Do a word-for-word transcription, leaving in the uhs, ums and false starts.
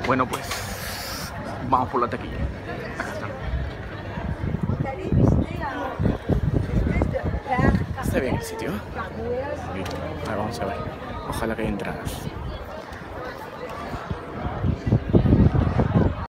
Bueno, pues vamos por la taquilla. Acá está. Está bien el sitio. Bien. A ver, vamos a ver. Ojalá que haya entradas.